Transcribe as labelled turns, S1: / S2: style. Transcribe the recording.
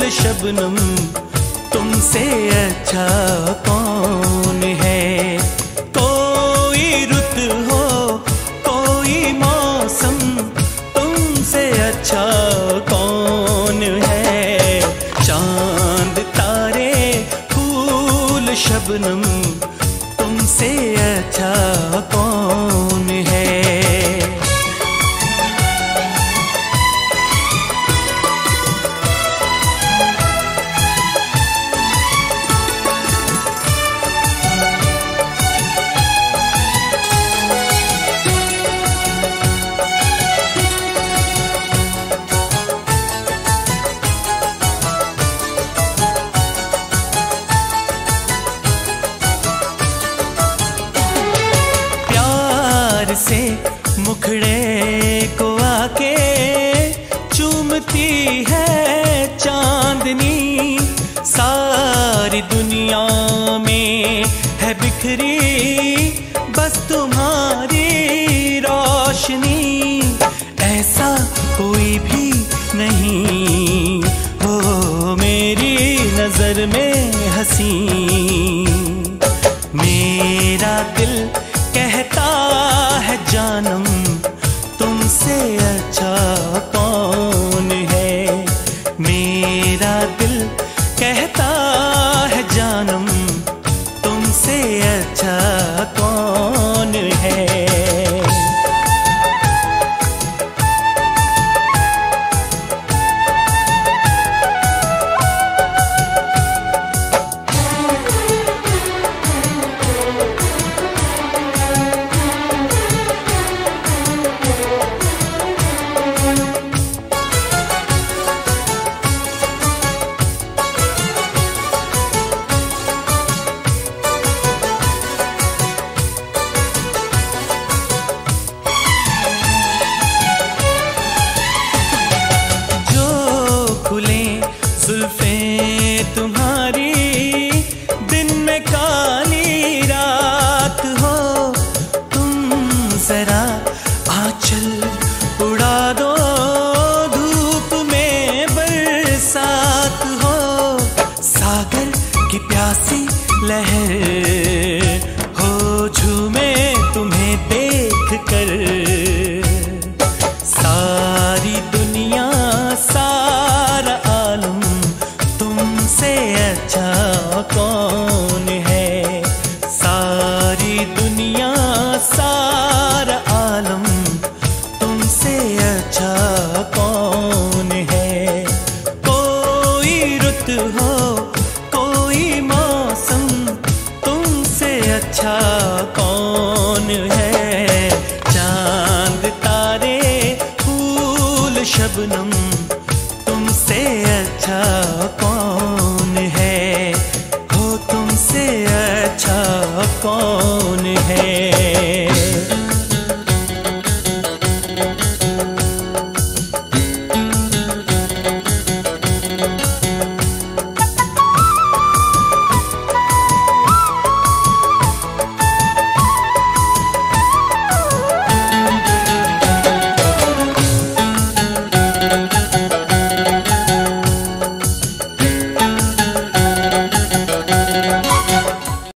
S1: शबनम तुमसे अच्छा कौन है। कोई रुत हो कोई मौसम तुमसे अच्छा कौन है। चांद तारे फूल शबनम तुमसे अच्छा कौन है। से मुखड़े को आके चूमती है चांदनी। सारी दुनिया में है बिखरी बस तुम्हारी रोशनी। ऐसा कोई भी नहीं हो मेरी नजर में हंसी। मेरा दिल कहता है जानम तुमसे अच्छा कौन है। मेरा दिल कहता है जानम तुमसे अच्छा कौन है। जुल्फें तुम्हारी दिन में काली रात हो। तुम जरा आंचल उड़ा दो धूप में बरसात हो। सागर की प्यासी लहर हो झूमे तुम्हें देख कर। सारी दुनिया सारा आलम तुमसे अच्छा कौन है। सारी दुनिया सारा आलम तुमसे अच्छा कौन है। कोई रुत हो कोई मौसम तुमसे अच्छा कौन है। चांद तारे फूल शबनम